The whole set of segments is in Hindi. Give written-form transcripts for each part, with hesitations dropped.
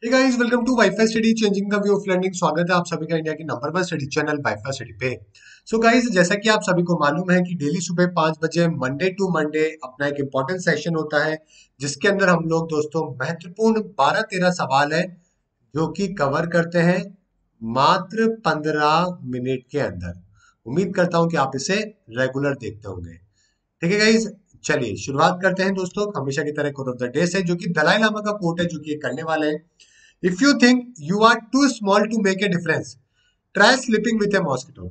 Hey guys, welcome to WiFi study changing the way of learning. स्वागत है आप सभी का इंडिया के number 1 study channel WiFi study पे। सो गाइस, जैसा कि आप सभी को मालूम है कि डेली सुबह 5 बजे मंडे टू मंडे अपना एक इंपॉर्टेंट सेशन होता है, जिसके अंदर हम लोग दोस्तों महत्वपूर्ण 12-13 सवाल है जो कि कवर करते हैं मात्र 15 मिनट के अंदर। उम्मीद करता हूं कि आप इसे रेगुलर देखते होंगे। ठीक है गाइस, चलिए शुरुआत करते हैं दोस्तों। हमेशा की तरह कोट ऑफ द डे से, जो कि दलाई लामा का कोट है, जो कि ये करने वाले हैं। If you think you are too small to make a difference, try sleeping with a mosquito।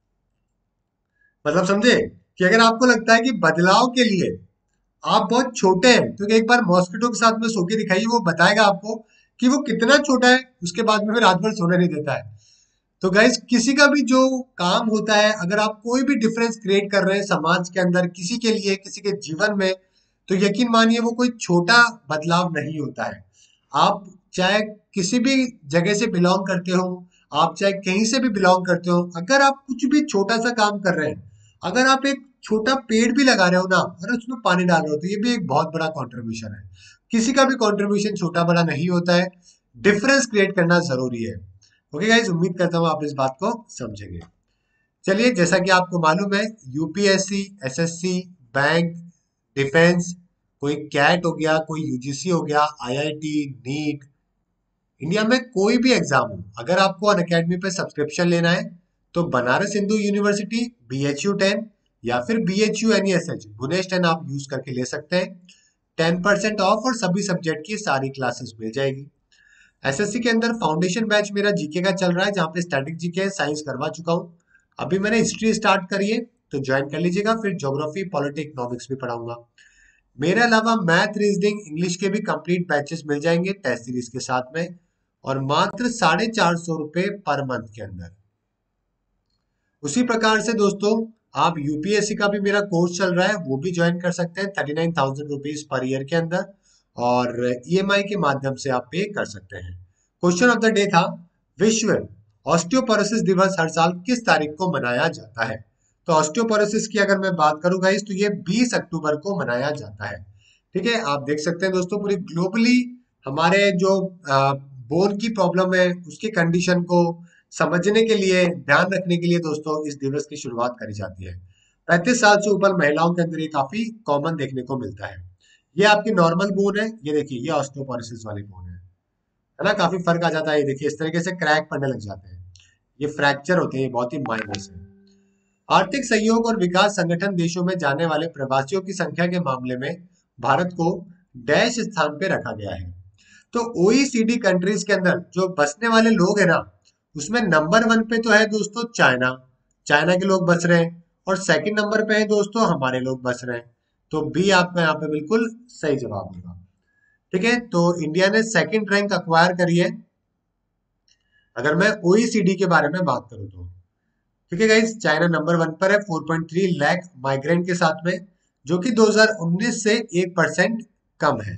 मतलब समझे कि अगर आपको लगता है कि बदलाव के लिए आप बहुत छोटे हैं, तो एक बार मॉस्किटो के साथ में सो के दिखाइए। वो बताएगा आपको कि वो कितना छोटा है। उसके बाद में फिर रात भर सोने नहीं देता है। तो गाइज, किसी का भी जो काम होता है, अगर आप कोई भी डिफरेंस क्रिएट कर रहे हैं समाज के अंदर, किसी के लिए, किसी के जीवन में, तो यकीन मानिए वो कोई छोटा बदलाव नहीं होता है। आप चाहे किसी भी जगह से बिलोंग करते हो, आप चाहे कहीं से भी बिलोंग करते हो, अगर आप कुछ भी छोटा सा काम कर रहे हैं, अगर आप एक छोटा पेड़ भी लगा रहे हो ना, और उसमें पानी डाल रहे हो, तो ये भी एक बहुत बड़ा कंट्रीब्यूशन है। किसी का भी कंट्रीब्यूशन छोटा बड़ा नहीं होता है। डिफरेंस क्रिएट करना जरूरी है। ओके गाइज, उम्मीद करता हूँ आप इस बात को समझेंगे। चलिए, जैसा कि आपको मालूम है, यूपीएससी, एसएससी, बैंक, डिफेंस, कोई कैट हो गया, कोई यूजीसी हो गया, आईआईटी, नीट, इंडिया में कोई भी एग्जाम हो, अगर आपको अन अकेडमी पे सब्सक्रिप्शन लेना है, तो बनारस हिंदू यूनिवर्सिटी, BHU 10 या फिर BHU NESH गुनेश 10 आप यूज करके ले सकते हैं। 10% ऑफ और सभी सब्जेक्ट की सारी क्लासेस मिल जाएगी। एसएससी के अंदर फाउंडेशन बैच मेरा जीके का चल रहा है, जहाँ पे स्टैटिक जीके साइंस करवा चुका हूँ। अभी मैंने हिस्ट्री स्टार्ट करी है, तो ज्वाइन कर लीजिएगा। फिर ज्योग्राफी, पॉलिटी, इकोनॉमिक्स भी पढ़ाऊंगा। मेरे अलावा मैथ, रीजनिंग, इंग्लिश के भी कंप्लीट बैचेस मिल जाएंगे टेस्ट सीरीज के साथ में, और मात्र 450 रुपए पर मंथ के अंदर। उसी प्रकार से दोस्तों, आप यूपीएससी का भी मेरा कोर्स चल रहा है, वो भी ज्वाइन कर सकते हैं 39,000 रुपीज पर ईयर के अंदर, और ईएमआई के माध्यम से आप पे कर सकते हैं। क्वेश्चन ऑफ द डे था, विश्व ऑस्टियोपोरोसिस दिवस हर साल किस तारीख को मनाया जाता है? तो ऑस्टियोपोरोसिस की अगर मैं बात करूं गाइस, तो ये 20 अक्टूबर को मनाया जाता है। ठीक है, आप देख सकते हैं दोस्तों, पूरी ग्लोबली हमारे जो बोन की प्रॉब्लम है, उसकी कंडीशन को समझने के लिए, ध्यान रखने के लिए दोस्तों इस दिवस की शुरुआत करी जाती है। 35 साल से ऊपर महिलाओं के अंदर ये काफी कॉमन देखने को मिलता है। ये आपकी नॉर्मल बोन है, ये देखिए, ये ऑस्टियोपोरोसिस वाली बोन है ना। काफी फर्क आ जाता है। ये देखिए, इस तरीके से क्रैक पड़ने लग जाते हैं। ये फ्रैक्चर होते हैं, ये बहुत ही माइनस है। आर्थिक सहयोग और विकास संगठन देशों में जाने वाले प्रवासियों की संख्या के मामले में भारत को डैश स्थान पे रखा गया है। तो ओईसीडी कंट्रीज के अंदर जो बसने वाले लोग हैं ना, उसमें नंबर 1 पे तो है दोस्तों चाइना। चाइना के लोग बस रहे हैं। और सेकंड नंबर पे है दोस्तों हमारे लोग बस रहे हैं। तो बी आपका यहाँ पे बिल्कुल सही जवाब होगा। ठीक है, तो इंडिया ने सेकंड रैंक अक्वायर करी है, अगर मैं ओईसीडी के बारे में बात करूं तो। ठीक है गाइस, चाइना नंबर 1 पर है 4.3 लाख माइग्रेंट के साथ में, जो कि 2019 से 1% कम है।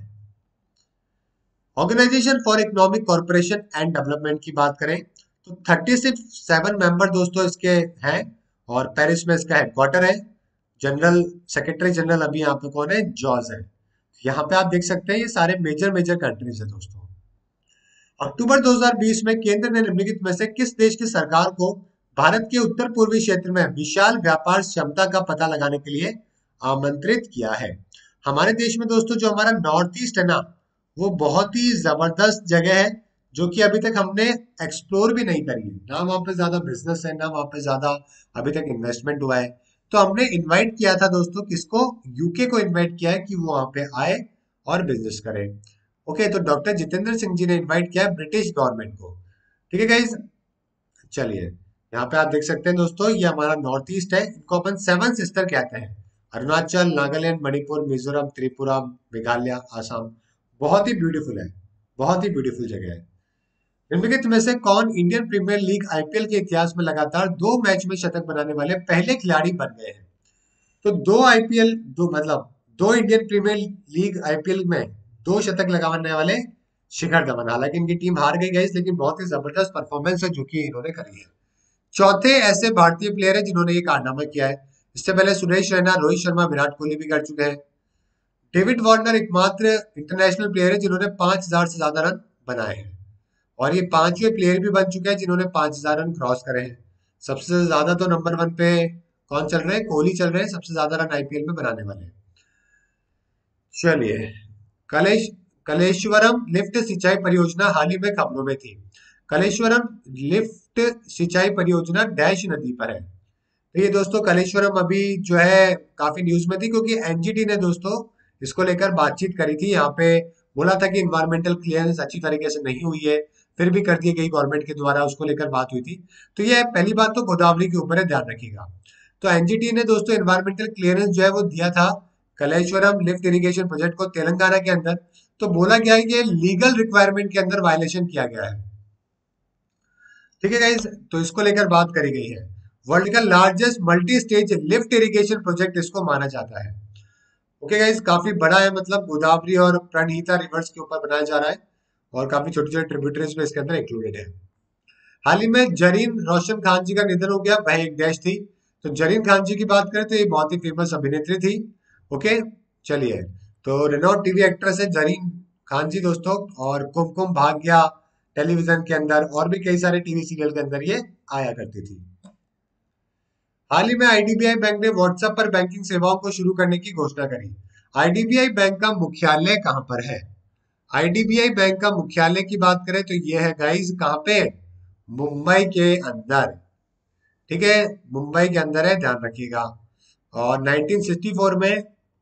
Organisation for economic corporation and development की बात करें, तो 37 मेंबर दोस्तों इसके हैं, और पेरिस में इसका हेडक्वार्टर है। जनरल सेक्रेटरी जनरल अभी यहाँ पे कौन है? जॉर्ज है। यहाँ पे आप देख सकते हैं, ये सारे मेजर मेजर कंट्रीज है दोस्तों। अक्टूबर 2020 में केंद्र ने निम्नलिखित में से किस देश की सरकार को भारत के उत्तर पूर्वी क्षेत्र में विशाल व्यापार क्षमता का पता लगाने के लिए आमंत्रित किया है? हमारे देश में दोस्तों जो हमारा नॉर्थ ईस्ट है ना, वो बहुत ही जबरदस्त जगह है, जो कि अभी तक हमने एक्सप्लोर भी नहीं करी है। ना वहाँ पे ज्यादा बिजनेस है, ना वहाँ पे ज्यादा अभी तक इन्वेस्टमेंट हुआ है। तो हमने इनवाइट किया था दोस्तों, किसको? यूके को इनवाइट किया है कि वो वहाँ पे आए और बिजनेस करे। ओके, तो डॉक्टर जितेंद्र सिंह जी ने इनवाइट किया है ब्रिटिश गवर्नमेंट को। ठीक है गाइज, चलिए यहाँ पे आप देख सकते हैं दोस्तों, ये हमारा नॉर्थ ईस्ट है, इनको अपन सेवन सिस्टर कहते हैं। अरुणाचल, नागालैंड, मणिपुर, मिजोरम, त्रिपुरा, मेघालय, आसाम। बहुत ही ब्यूटीफुल है, बहुत ही ब्यूटीफुल जगह है। निम्नलिखित में से कौन इंडियन प्रीमियर लीग आईपीएल के इतिहास में लगातार 2 मैच में शतक बनाने वाले पहले खिलाड़ी बन गए हैं? तो दो आईपीएल, दो मतलब दो इंडियन प्रीमियर लीग आईपीएल में 2 शतक लगाने वाले शिखर धवन। हालांकि इनकी टीम हार गई गई, लेकिन बहुत ही जबरदस्त परफॉर्मेंस है जो कि इन्होंने करी है। चौथे ऐसे भारतीय प्लेयर है जिन्होंने ये कारनामा किया है। इससे पहले सुरेश रैना, रोहित शर्मा, विराट कोहली भी कर चुके हैं। डेविड वार्नर एकमात्र इंटरनेशनल प्लेयर है जिन्होंने 5,000 से ज्यादा रन बनाए हैं। और ये 5वें प्लेयर भी बन चुके हैं जिन्होंने 5,000 रन क्रॉस करे हैं। सबसे ज्यादा तो नंबर 1 पे कौन चल रहे हैं? कोहली चल रहे हैं, सबसे ज्यादा रन आईपीएल में बनाने वाले। चलिए, कलेश कलेश्वरम लिफ्ट सिंचाई परियोजना हाल ही में खबरों में थी। कलेश्वरम लिफ्ट सिंचाई परियोजना डैश नदी पर है। तो ये दोस्तों कलेश्वरम अभी जो है काफी न्यूज में थी, क्योंकि एनजीटी ने दोस्तों इसको लेकर बातचीत करी थी। यहाँ पे बोला था कि इन्वायरमेंटल क्लियरेंस अच्छी तरीके से नहीं हुई है, फिर भी कर दी गई गवर्नमेंट के द्वारा, उसको लेकर बात हुई थी। तो ये पहली बात तो गोदावरी के ऊपर है, ध्यान रखिएगा। तो एनजीटी ने दोस्तों इन्वायरमेंटल क्लियरेंस जो है वो दिया था कलेश्वरम लिफ्ट इरिगेशन प्रोजेक्ट को तेलंगाना के अंदर। तो बोला गया है कि लीगल रिक्वायरमेंट के अंदर वायलेशन किया गया है। ठीक है गाइस, तो इसको लेकर बात करी गई है। वर्ल्ड का largest multi stage lift irrigation project इसको माना जाता है। ओके गाइस, काफी बड़ा है, मतलब गोदावरी और प्रणहिता रिवर्स के ऊपर बनाया जा रहा है, और काफी छोटे छोटे ट्रिब्यूटरीज में इसके अंदर इंक्लूडेड है। हाल ही में जरीन रोशन खान जी का निधन हो गया, वह एक डैश थी। तो जरीन खान जी की बात करें तो ये बहुत ही फेमस अभिनेत्री थी। ओके, चलिए, तो रेनॉल्ड टीवी एक्ट्रेस है जरीन खान जी दोस्तों, और कुमकुम भाग्या टेलीविजन के अंदर और भी कई सारे टीवी सीरियल के अंदर ये आया करती थी। हाल ही में आईडीबीआई बैंक ने व्हाट्सएप पर बैंकिंग सेवाओं को शुरू करने की घोषणा करी। आईडीबीआई बैंक का मुख्यालय कहां पर है? आईडीबीआई बैंक का मुख्यालय की बात करें तो ये है गाइस, कहां पे? मुंबई के अंदर। ठीक है, मुंबई के अंदर है, ध्यान रखिएगा। और 1964 में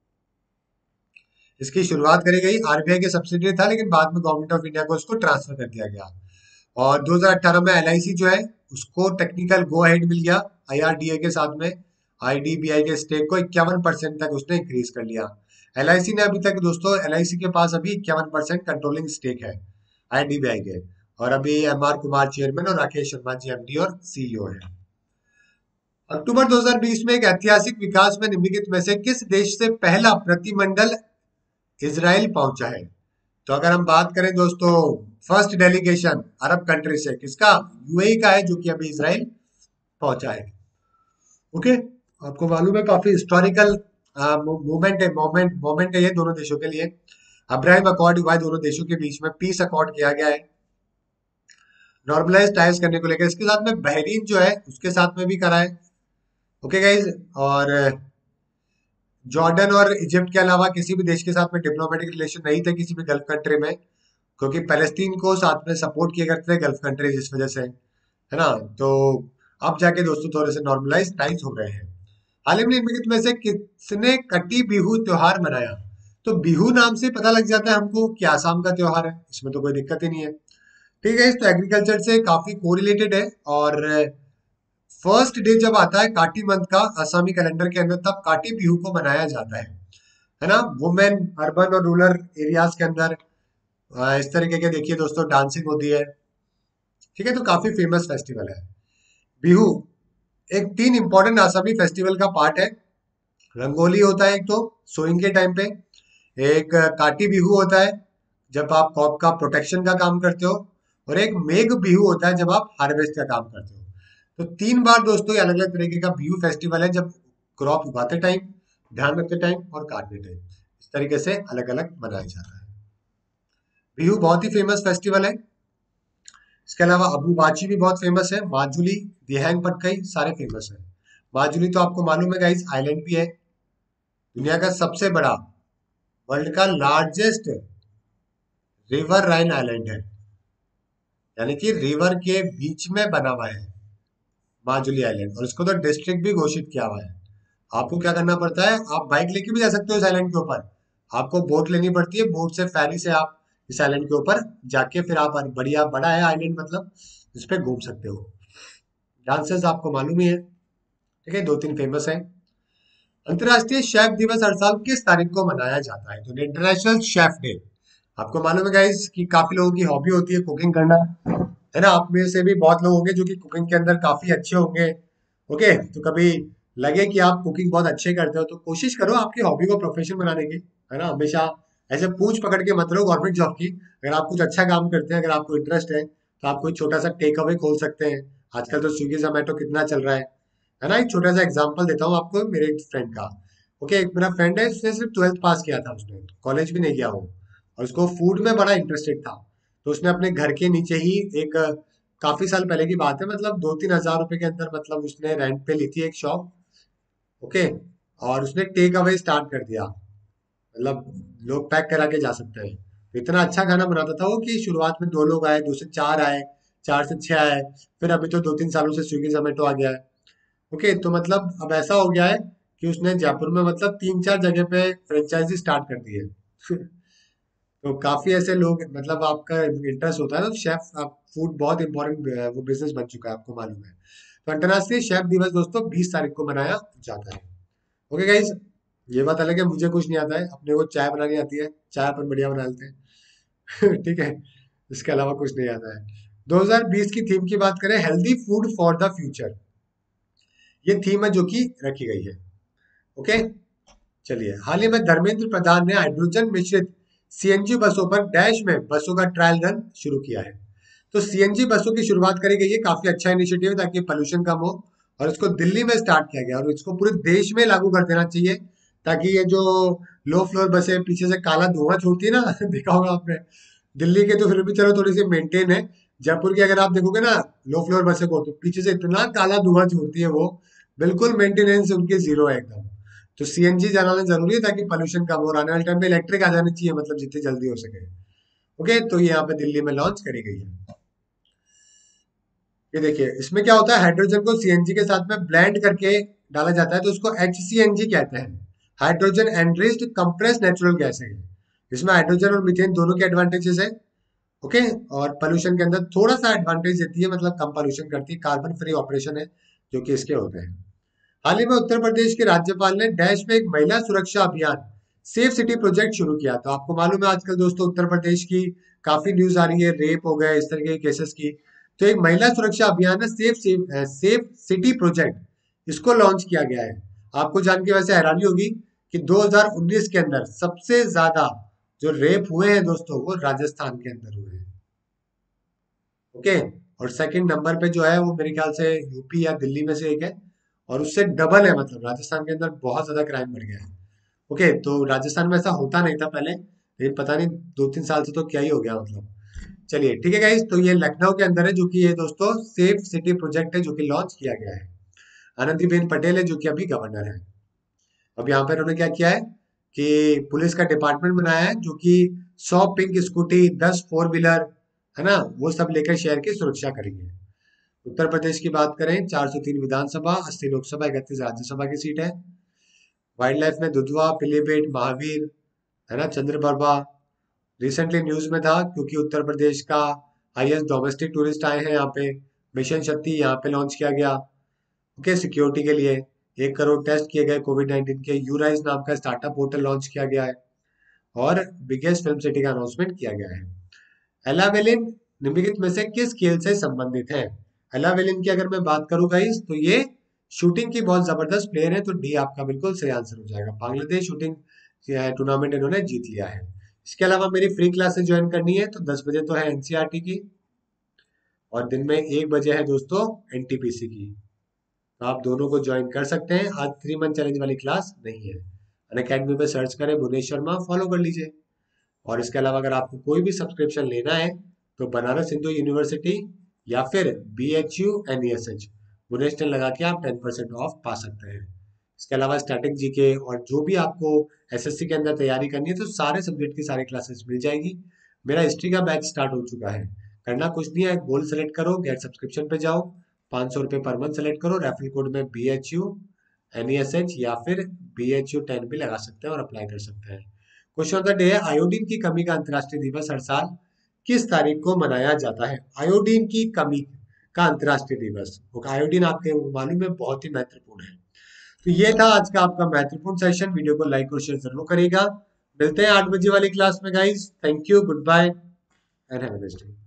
इसकी शुरुआत करी गई, आरबीआई के सब्सिडियरी था, लेकिन बाद में गवर्नमेंट ऑफ इंडिया को उसको ट्रांसफर कर दिया गया। और 2018 में एलआईसी जो है उसको टेक्निकल गो अहेड मिल गया आईआरडीए के साथ में। आईडीबीआई के स्टेक को 51% तक उसने इंक्रीज कर लिया। एलआईसी ने अभी तक दोस्तों, एलआईसी के पास अभी 51% कंट्रोलिंग स्टेक है आईडीबीआई के। और अभी एमआर कुमार चेयरमैन और राकेश शर्मा जी एमडी और सीईओ है। अक्टूबर 2020 में एक ऐतिहासिक विकास में निम्नलिखित में से किस देश से पहला प्रतिमंडल इजराइल पहुंचा है? तो अगर हम बात करें दोस्तों, फर्स्ट डेलीगेशन अरब कंट्री से किसका? यूएई का है, जो कि अभी इजराइल पहुंचा है। ओके, आपको मालूम है काफी हिस्टोरिकल मूवमेंट है, मोमेंट है ये दोनों देशों के लिए। अब्राहम अकॉर्ड हुआ है दोनों देशों के बीच में, पीस अकॉर्ड किया गया है नॉर्मलाइज टाइज करने को लेकर। इसके साथ में बहरीन जो है उसके साथ में भी करा है। ओके गाइज, और जॉर्डन और इजिप्ट के अलावा किसी भी देश के साथ में डिप्लोमेटिक रिलेशन नहीं थे किसी भी गल्फ कंट्री में, क्योंकि पैलेस्टीन को साथ में सपोर्ट किया करते थे गल्फ कंट्री, जिस वजह से, है ना। तो अब जाके दोस्तों थोड़े से नॉर्मलाइज टाइज हो गए हैं। हाल ही में निम्नलिखित में से किसने कटी बिहू त्योहार मनाया? तो बिहू नाम से पता लग जाता है हमको कि आसाम का त्योहार है, इसमें तो कोई दिक्कत ही नहीं है। ठीक है, इस तो एग्रीकल्चर से काफी कोरिलेटेड है। और फर्स्ट डे जब आता है काटी मंथ का असमी कैलेंडर के अंदर, तब काटी बिहू को मनाया जाता है ना। वुमेन अर्बन और रूरल एरियाज के अंदर इस तरीके के देखिए दोस्तों डांसिंग होती है। ठीक है, तो काफी फेमस फेस्टिवल है बिहू। एक 3 इंपॉर्टेंट असमी फेस्टिवल का पार्ट है। रंगोली होता है एक तो सोइंग के टाइम पे, एक काटी बिहू होता है जब आप क्रॉप का प्रोटेक्शन का काम करते हो, और एक मेघ बिहू होता है जब आप हार्वेस्ट का काम करते हो। तो 3 बार दोस्तों ये अलग अलग तरीके का बिहू फेस्टिवल है, जब क्रॉप उगाते टाइम, ध्यान रखते टाइम और काटते टाइम, इस तरीके से अलग अलग मनाया जाता है। बिहू बहुत ही फेमस फेस्टिवल है। इसके अलावा अबू बाची भी बहुत फेमस है, माजुली, दिहंग पटकई सारे फेमस है। माजुली तो आपको मालूम है गाइस, आइलैंड भी है, दुनिया का सबसे बड़ा, वर्ल्ड का लार्जेस्ट रिवर राइन आइलैंड है, यानी कि रिवर के बीच में बना हुआ है माजुली आइलैंड, और इसको तो डिस्ट्रिक्ट भी घोषित किया हुआ है। आपको क्या करना पड़ता है, आप बाइक लेके भी जा सकते हो इस आइलैंड के ऊपर, आपको बोट लेनी पड़ती है, बोट से फेरी से आप इस आइलैंड के ऊपर जाके फिर आप, बढ़िया बड़ा है आइलैंड, मतलब इस पे घूम सकते हो। डांसेस आपको मालूम ही है। ठीक है, 2-3 फेमस है। अंतर्राष्ट्रीय शेफ दिवस हर साल किस तारीख को मनाया जाता है? तो इंटरनेशनल शेफ डे। आपको मालूम है गाइस कि काफी लोगों की हॉबी होती है कुकिंग करना, है ना। आप में से भी बहुत लोग होंगे जो कि कुकिंग के अंदर काफी अच्छे होंगे। ओके, तो कभी लगे कि आप कुकिंग बहुत अच्छे करते हो, तो कोशिश करो आपकी हॉबी को प्रोफेशन बनाने की, है ना। हमेशा ऐसे पूछ पकड़ के मत रहो गवर्नमेंट जॉब की। अगर आप कुछ अच्छा काम करते हैं, अगर आपको इंटरेस्ट है, तो आप कोई छोटा सा टेक अवे खोल सकते हैं। आजकल तो स्विगी जोमेटो कितना चल रहा है ना। एक छोटा सा एग्जाम्पल देता हूँ आपको मेरे एक फ्रेंड का। ओके, एक मेरा फ्रेंड है, उसने सिर्फ 12th पास किया था, उसने कॉलेज भी नहीं किया वो, और उसको फूड में बड़ा इंटरेस्टेड था। तो उसने अपने घर के नीचे ही एक काफी साल पहले की बात है, मतलब 2-3 हज़ार रुपए के अंदर मतलब उसने रेंट पे ली थी एक शॉप। ओके। और उसने टेक अवे स्टार्ट कर दिया, मतलब लोग पैक करा के जा सकते हैं। तो इतना अच्छा खाना बनाता था वो कि शुरुआत में 2 लोग आए, 2 से 4 आए, 4 से 6 आए, फिर अभी तो 2-3 सालों से स्विगी जोमेटो आ गया है। ओके, तो मतलब अब ऐसा हो गया है कि उसने जयपुर में मतलब 3-4 जगह पे फ्रेंचाइजी स्टार्ट कर दी है। तो काफी ऐसे लोग, मतलब आपका इंटरेस्ट होता है ना शेफ, आप फूड बहुत इंपॉर्टेंट वो बिजनेस बन चुका है, आपको मालूम है। तो अंतर्राष्ट्रीय शेफ दिवस दोस्तों 20 तारीख को मनाया जाता है। ओके गाइज, ये बात अलग है, मुझे कुछ नहीं आता है, अपने को चाय बनानी आती है, चाय अपन बढ़िया बना लेते हैं। ठीक है, इसके अलावा कुछ नहीं आता है। 2020 की थीम की बात करें, healthy food for the future, ये थीम है जो कि रखी गई है। ओके, चलिए, हाल ही में धर्मेंद्र प्रधान ने हाइड्रोजन मिश्रित सीएनजी बसों पर डैश में बसों का ट्रायल रन शुरू किया है। तो सीएनजी बसों की शुरुआत करी गई है, काफी अच्छा इनिशिएटिव है ताकि पोल्यूशन कम हो। और इसको दिल्ली में स्टार्ट किया गया और इसको पूरे देश में लागू कर देना चाहिए, ताकि ये जो लो फ्लोर बसें पीछे से काला धुआं छोड़ती है ना, देखा होगा आपने। दिल्ली के तो फिर भी चलो थोड़ी सी मेंटेन है, जयपुर की अगर आप देखोगे ना लो फ्लोर बसें को, तो पीछे से इतना काला धुआं छोड़ती है वो, बिल्कुल मेंटेनेंस उनकी जीरो है एकदम। तो सीएनजी जलाना जरूरी है ताकि पोल्यूशन कम हो, और आने वाले टाइम पे इलेक्ट्रिक आ जानी चाहिए, मतलब जितनी जल्दी हो सके। ओके, तो ये यहाँ पे दिल्ली में लॉन्च करी गई है। ये देखिए, इसमें क्या होता है, हाइड्रोजन को सीएनजी के साथ में ब्लेंड करके डाला जाता है, तो उसको एचसीएनजी कहते हैं। Hydrogen enriched compressed natural gas है। इसमें हाइड्रोजन और मीथेन दोनों के एडवांटेजेस है। ओके, और पोल्यूशन के अंदर थोड़ा सा एडवांटेज देती है, मतलब कम पोल्यूशन करती है, कार्बन फ्री ऑपरेशन है जो कि इसके होते हैं। हाल ही में उत्तर प्रदेश के राज्यपाल ने डैश में एक महिला सुरक्षा अभियान सेफ सिटी प्रोजेक्ट शुरू किया। तो आपको मालूम है आजकल दोस्तों उत्तर प्रदेश की काफी न्यूज आ रही है, रेप हो गए, इस तरह के केसेस की। तो एक महिला सुरक्षा अभियान है, सेफ सिटी प्रोजेक्ट, इसको लॉन्च किया गया है। आपको जान के वैसे हैरानी होगी कि 2019 के अंदर सबसे ज्यादा जो रेप हुए हैं दोस्तों, वो राजस्थान के अंदर हुए हैं। ओके, और सेकंड नंबर पे जो है वो मेरे ख्याल से यूपी या दिल्ली में से एक है, और उससे डबल है, मतलब राजस्थान के अंदर बहुत ज्यादा क्राइम बढ़ गया है। ओके, तो राजस्थान में ऐसा होता नहीं था पहले, लेकिन पता नहीं 2-3 साल से तो क्या ही हो गया, मतलब। चलिए ठीक है गाइस, तो ये लखनऊ के अंदर है, जो कि ये दोस्तों सेफ सिटी प्रोजेक्ट है जो कि लॉन्च किया गया है। आनंदीबेन पटेल है जो कि अभी गवर्नर है। अब यहाँ पे उन्होंने क्या किया है कि पुलिस का डिपार्टमेंट बनाया है, जो कि 100 पिंक स्कूटी, 10 4 व्हीलर, है ना, वो सब लेकर शहर की सुरक्षा करेंगे। उत्तर प्रदेश की बात करें, 403 विधानसभा, 80 लोकसभा, 31 राज्यसभा की सीट है। वाइल्ड लाइफ में दुधवा, पिलीभीत, महावीर, है ना, चंद्रप्रभा रिसेंटली न्यूज में था, क्योंकि उत्तर प्रदेश का हाईएस्ट डोमेस्टिक टूरिस्ट आए हैं यहाँ पे। मिशन शक्ति यहाँ पे लॉन्च किया गया। ओके, सिक्योरिटी के लिए 1 करोड़ टेस्ट किए गए कोविड-19 के। यूराइज नाम का स्टार्टअप पोर्टल लॉन्च किया गया है, और बिगेस्ट फिल्म सिटी का अनाउंसमेंट किया गया है। एलावेलिन निम्नलिखित में से किस खेल से संबंधित है? एलावेलिन की अगर मैं बात करूं गाइस, तो ये शूटिंग की बहुत जबरदस्त प्लेयर है, तो डी आपका बिल्कुल सही आंसर हो जाएगा। बांग्लादेश शूटिंग टूर्नामेंट इन्होंने जीत लिया है। इसके अलावा मेरी फ्री क्लासेस ज्वाइन करनी है, तो 10 बजे तो है एनसीईआरटी की, और दिन में 1 बजे है दोस्तों एनटीपीसी की। तो आप दोनों को ज्वाइन कर सकते हैं। आज 3 मंथ चैलेंज वाली क्लास नहीं है। अनअकैडमी पे सर्च करें भुवनेश शर्मा, फॉलो कर लीजिए। और इसके अलावा अगर आपको कोई भी सब्सक्रिप्शन लेना है, तो बनारस हिंदू यूनिवर्सिटी या फिर BHU NESH बुनेस्टन लगा के आप 10% ऑफ पा सकते हैं। इसके अलावा स्टैटिक जीके और जो भी आपको एसएससी के अंदर तैयारी करनी है, तो सारे सब्जेक्ट की सारी क्लासेस मिल जाएगी। मेरा हिस्ट्री का बैच स्टार्ट हो चुका है। करना कुछ नहीं है, गोल सेलेक्ट करो, गेट सब्सक्रिप्शन पे जाओ, 500 रुपये पर मंथ सेलेक्ट करो, रेफरल कोड में BHU NESH या फिर BHU10 भी लगा सकते हैं और अप्लाई कर सकते हैं। क्वेश्चन ऑफ द डे है, आयोडीन की कमी का अंतर्राष्ट्रीय दिवस हर साल किस तारीख को मनाया जाता है? आयोडीन की कमी का अंतर्राष्ट्रीय दिवस। आयोडीन आपके मालूम है बहुत ही महत्वपूर्ण है। तो ये था आज का आपका महत्वपूर्ण सेशन। वीडियो को लाइक और शेयर जरूर करिएगा। मिलते हैं 8 बजे वाली क्लास में guys. Thank you, good bye and have a nice day.